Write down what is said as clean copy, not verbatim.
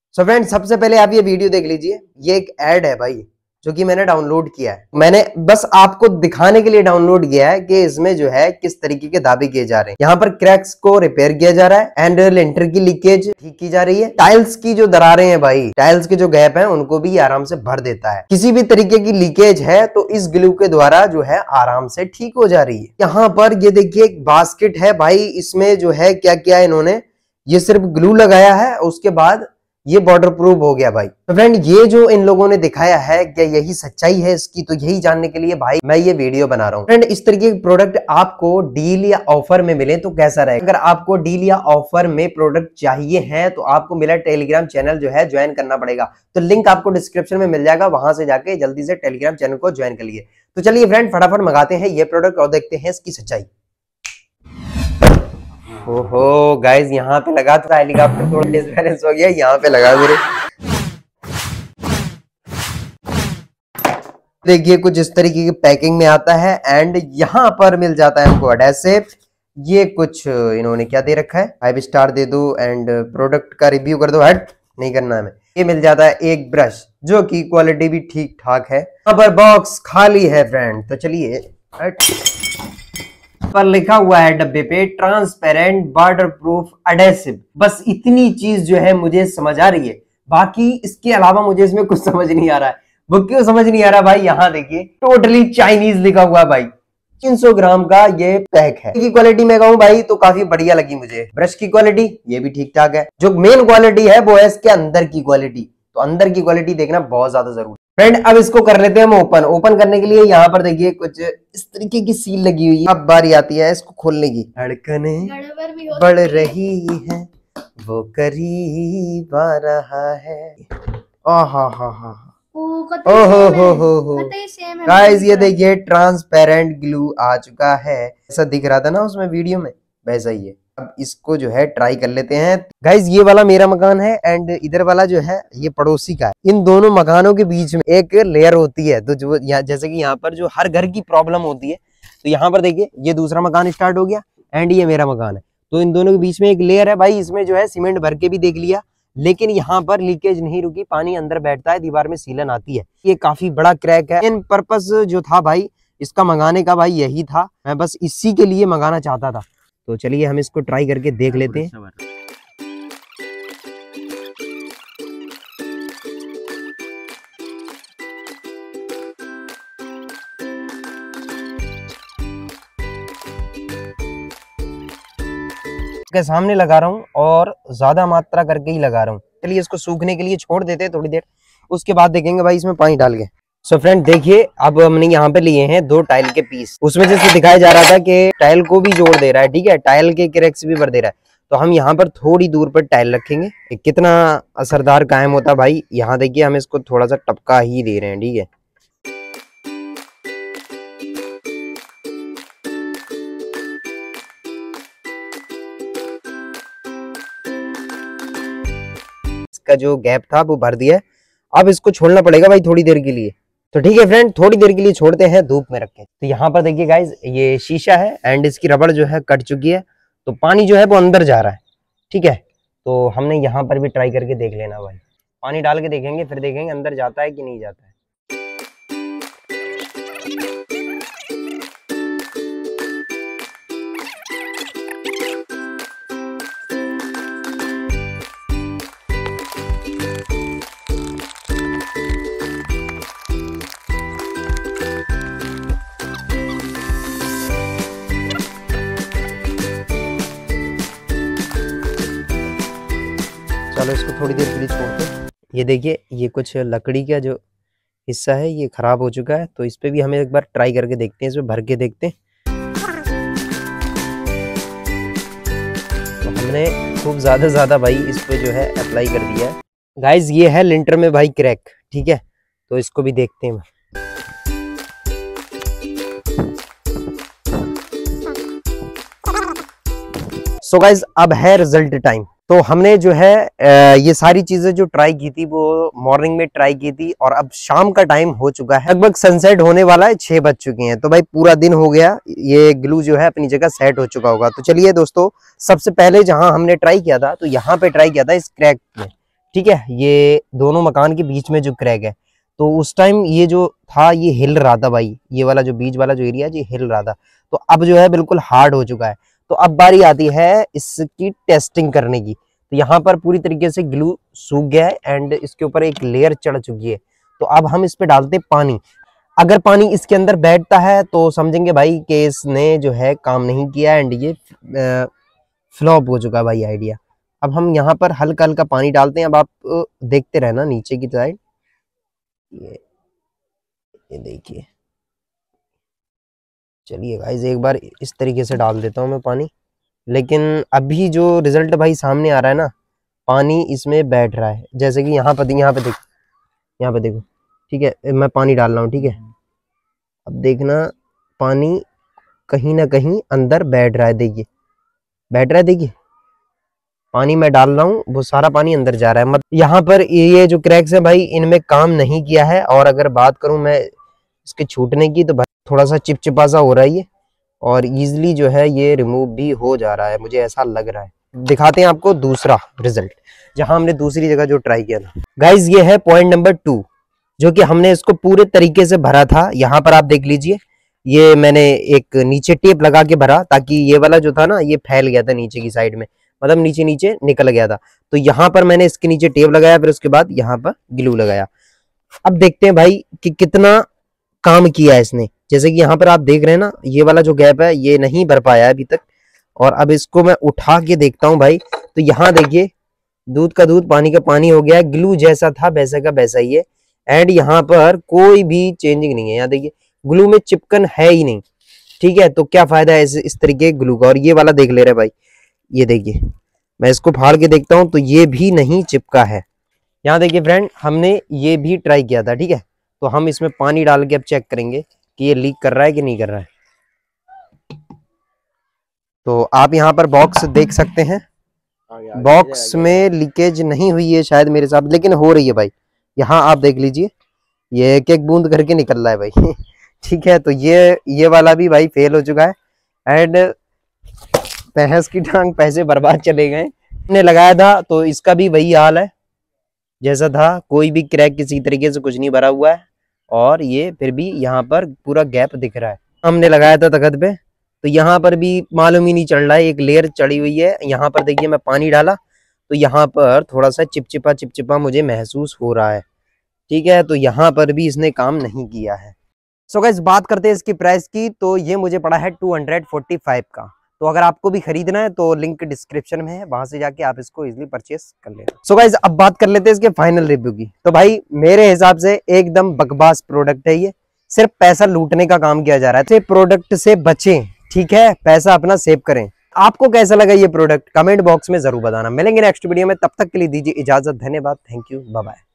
So friend, सबसे पहले आप ये वीडियो देख लीजिए। ये एक ऐड है भाई, जो कि मैंने डाउनलोड किया है। मैंने बस आपको दिखाने के लिए डाउनलोड किया है कि इसमें जो है किस तरीके के दावे किए जा रहे हैं। यहाँ पर क्रैक्स को रिपेयर किया जा रहा है एंड लिंटर की लीकेज ठीक की जा रही है। टाइल्स की जो दरारें हैं भाई, टाइल्स के जो गैप हैं, उनको भी आराम से भर देता है। किसी भी तरीके की लीकेज है तो इस ग्लू के द्वारा जो है आराम से ठीक हो जा रही है। यहाँ पर ये देखिए एक बास्केट है भाई, इसमें जो है क्या क्या इन्होंने ये सिर्फ ग्लू लगाया है, उसके बाद ये बॉर्डर प्रूफ हो गया भाई। तो फ्रेंड, ये जो इन लोगों ने दिखाया है, क्या यही सच्चाई है इसकी? तो यही जानने के लिए भाई मैं ये वीडियो बना रहा हूँ। फ्रेंड, इस तरीके के प्रोडक्ट आपको डील या ऑफर में मिले तो कैसा रहेगा? अगर आपको डील या ऑफर में प्रोडक्ट चाहिए है तो आपको मेरा टेलीग्राम चैनल जो है ज्वाइन करना पड़ेगा। तो लिंक आपको डिस्क्रिप्शन में मिल जाएगा, वहां से जाके जल्दी से टेलीग्राम चैनल को ज्वाइन कर लिए। तो चलिए फ्रेंड, फटाफट मंगाते हैं ये प्रोडक्ट और देखते हैं इसकी सच्चाई। ओहो गाइस, यहाँ पे लगा था हेलीकॉप्टर, थोड़ा डिसबैलेंस हो गया, यहाँ पे लगा मेरे। देखिए कुछ इस तरीके की पैकिंग में आता है एंड यहाँ पर मिल जाता है हमको एडहेसिव। ये कुछ इन्होंने क्या दे रखा है, 5 स्टार दे दो एंड प्रोडक्ट का रिव्यू कर दो। हट, नहीं करना है हमें। ये मिल जाता है एक ब्रश, जो कि क्वालिटी भी ठीक ठाक है। यहाँ पर बॉक्स खाली है फ्रेंड, तो चलिए। पर लिखा हुआ है डब्बे पे ट्रांसपेरेंट वाटर प्रूफ एडहेसिव। बस इतनी चीज जो है मुझे समझ आ रही है, बाकी इसके अलावा मुझे इसमें कुछ समझ नहीं आ रहा है। वो क्यों समझ नहीं आ रहा भाई? यहाँ देखिए टोटली चाइनीज लिखा हुआ है भाई। 300 ग्राम का ये पैक है। की क्वालिटी में कहूँ भाई तो काफी बढ़िया लगी मुझे। ब्रश की क्वालिटी ये भी ठीक ठाक है। जो मेन क्वालिटी है वो है इसके अंदर की क्वालिटी। तो अंदर की क्वालिटी देखना बहुत ज्यादा जरूरी। फ्रेंड, अब इसको कर लेते हैं हम ओपन। ओपन करने के लिए यहाँ पर देखिए कुछ इस तरीके की सील लगी हुई है। अब बारी आती है इसको खोलने की। धड़कनें बढ़ रही है, वो करीब आ रहा है। ओहो गाइस, ये देखिए ट्रांसपेरेंट ग्लू आ चुका है। ऐसा दिख रहा था ना उसमें वीडियो में, वैसा ही है। अब इसको जो है ट्राई कर लेते हैं। गाइस, ये वाला मेरा मकान है एंड इधर वाला जो है ये पड़ोसी का है। इन दोनों मकानों के बीच में एक लेयर होती है। तो जो जैसे कि यहाँ पर जो हर घर की प्रॉब्लम होती है, तो यहाँ पर देखिए ये दूसरा मकान स्टार्ट हो गया एंड ये मेरा मकान है। तो इन दोनों के बीच में एक लेयर है भाई। इसमें जो है सीमेंट भर के भी देख लिया, लेकिन यहाँ पर लीकेज नहीं रुकी, पानी अंदर बैठता है, दीवार में सीलन आती है। ये काफी बड़ा क्रैक है। इन पर्पस जो था भाई इसका मंगाने का भाई यही था, मैं बस इसी के लिए मंगाना चाहता था। तो चलिए हम इसको ट्राई करके देख लेते हैं। के सामने लगा रहा हूँ और ज्यादा मात्रा करके ही लगा रहा हूँ। चलिए इसको सूखने के लिए छोड़ देते हैं थोड़ी देर, उसके बाद देखेंगे भाई इसमें पानी डाल के। सो फ्रेंड देखिए, अब हमने यहाँ पे लिए हैं 2 टाइल के पीस। उसमें जैसे दिखाया जा रहा था कि टाइल को भी जोड़ दे रहा है, ठीक है, टाइल के क्रैक्स भी भर दे रहा है। तो हम यहाँ पर थोड़ी दूर पर टाइल रखेंगे। कितना असरदार कायम होता भाई। यहाँ देखिए हम इसको थोड़ा सा टपका ही दे रहे हैं, ठीक है। इसका जो गैप था वो भर दिया है। अब इसको छोड़ना पड़ेगा भाई थोड़ी देर के लिए। तो ठीक है फ्रेंड, थोड़ी देर के लिए छोड़ते हैं धूप में रख के। तो यहाँ पर देखिए गाइज, ये शीशा है एंड इसकी रबड़ जो है कट चुकी है, तो पानी जो है वो अंदर जा रहा है, ठीक है। तो हमने यहाँ पर भी ट्राई करके देख लेना भाई। पानी डाल के देखेंगे, फिर देखेंगे अंदर जाता है कि नहीं जाता है। चलो इसको थोड़ी देर के लिए छोड़ते हैं। ये देखिए, ये कुछ लकड़ी का जो हिस्सा है ये खराब हो चुका है, तो इस पे भी हमें एक बार ट्राई करके देखते हैं, इसमें भर के देखते हैं। तो हमने खूब ज्यादा भाई इस पे जो है अप्लाई कर दिया है। गाइज, ये है लिंटर में भाई क्रैक, ठीक है, तो इसको भी देखते हैं। सो गाइज, अब है रिजल्ट टाइम। तो हमने जो है ये सारी चीजें जो ट्राई की थी वो मॉर्निंग में ट्राई की थी और अब शाम का टाइम हो चुका है, लगभग सनसेट होने वाला है, 6 बज चुके हैं। तो भाई पूरा दिन हो गया, ये ग्लू जो है अपनी जगह सेट हो चुका होगा। तो चलिए दोस्तों, सबसे पहले जहां हमने ट्राई किया था तो यहाँ पे ट्राई किया था इस क्रैक में, ठीक है, ये दोनों मकान के बीच में जो क्रैक है, तो उस टाइम ये जो था ये हिल रहा था भाई, ये वाला जो बीच वाला जो एरिया है ये हिल रहा था। तो अब जो है बिल्कुल हार्ड हो चुका है। तो अब बारी आती है इसकी टेस्टिंग करने की। तो यहाँ पर पूरी तरीके से ग्लू सूख गया है एंड इसके ऊपर एक लेयर चढ़ चुकी है। तो अब हम इस पे डालते पानी। अगर पानी इसके अंदर बैठता है तो समझेंगे भाई कि इसने जो है काम नहीं किया एंड ये फ्लॉप हो चुका भाई आइडिया। अब हम यहाँ पर हल्का हल्का पानी डालते हैं। अब आप देखते रहना नीचे की साइड, ये देखिए। चलिए गाइस एक बार इस तरीके से डाल देता हूँ मैं पानी, लेकिन अभी जो रिजल्ट भाई सामने आ रहा है ना, पानी इसमें बैठ रहा है। जैसे कि यहाँ पे देखो, यहाँ पे देखो, ठीक है, मैं पानी डाल रहा हूँ, ठीक है। अब देखना पानी कहीं ना कहीं अंदर बैठ रहा है, देखिए बैठ रहा है, देखिए पानी मैं डाल रहा हूँ वो सारा पानी अंदर जा रहा है। मतलब यहाँ पर ये जो क्रैक्स है भाई इनमें काम नहीं किया है। और अगर बात करूँ मैं इसके छूटने की, तो भाई थोड़ा सा चिपचिपा सा हो रहा है ये, और इजीली जो है ये रिमूव भी हो जा रहा है, मुझे ऐसा लग रहा है। दिखाते हैं आपको दूसरा रिजल्ट, जहां हमने दूसरी जगह जो ट्राई किया था। गाइज ये है पॉइंट नंबर 2, जो कि हमने इसको पूरे तरीके से भरा था। यहाँ पर आप देख लीजिए, ये मैंने एक नीचे टेप लगा के भरा ताकि ये वाला जो था ना ये फैल गया था नीचे की साइड में, मतलब नीचे नीचे निकल गया था। तो यहाँ पर मैंने इसके नीचे टेप लगाया, फिर उसके बाद यहाँ पर ग्लू लगाया। अब देखते हैं भाई कि कितना काम किया है इसने। जैसे कि यहाँ पर आप देख रहे हैं ना, ये वाला जो गैप है ये नहीं भर पाया है अभी तक। और अब इसको मैं उठा के देखता हूँ भाई, तो यहाँ देखिए दूध का दूध पानी का पानी हो गया है, ग्लू जैसा था वैसा का वैसा ही है। एंड यहाँ पर कोई भी चेंजिंग नहीं है, यहाँ देखिए ग्लू में चिपकन है ही नहीं। ठीक है, तो क्या फायदा है इस तरीके ग्लू का। और ये वाला देख ले रहे भाई, ये देखिए मैं इसको फाड़ के देखता हूँ तो ये भी नहीं चिपका है। यहाँ देखिए फ्रेंड, हमने ये भी ट्राई किया था, ठीक है। तो हम इसमें पानी डाल के अब चेक करेंगे कि ये लीक कर रहा है कि नहीं कर रहा है। तो आप यहाँ पर बॉक्स देख सकते हैं, बॉक्स में लीकेज नहीं हुई है शायद मेरे साथ, लेकिन हो रही है भाई। यहाँ आप देख लीजिए, ये एक एक बूंद करके निकल रहा है भाई ठीक है, तो ये वाला भी भाई फेल हो चुका है। एंड भैंस की टांग पैसे बर्बाद चले गए। ने लगाया था तो इसका भी वही हाल है जैसा था, कोई भी क्रैक किसी तरीके से कुछ नहीं भरा हुआ है। और ये फिर भी यहाँ पर पूरा गैप दिख रहा है। हमने लगाया था तखत पे, तो यहाँ पर भी मालूम ही नहीं चल रहा है, एक लेयर चढ़ी हुई है। यहाँ पर देखिए मैं पानी डाला तो यहाँ पर थोड़ा सा चिपचिपा चिपचिपा मुझे महसूस हो रहा है। ठीक है, तो यहाँ पर भी इसने काम नहीं किया है। सो गाइस बात करते हैं इसकी प्राइस की, तो ये मुझे पड़ा है 245 का। तो अगर आपको भी खरीदना है तो लिंक डिस्क्रिप्शन में है, वहां से जाके आप इसको इजीली परचेस कर लेना। सो गाइस अब बात कर लेते हैं इसके फाइनल रिव्यू की। तो भाई मेरे हिसाब से एकदम बकवास प्रोडक्ट है ये, सिर्फ पैसा लूटने का काम किया जा रहा है। प्रोडक्ट से बचें, ठीक है, पैसा अपना सेव करें। आपको कैसा लगा ये प्रोडक्ट कमेंट बॉक्स में जरूर बताना। मिलेंगे नेक्स्ट वीडियो में, तब तक के लिए दीजिए इजाजत। धन्यवाद, थैंक यू, बाय बाय।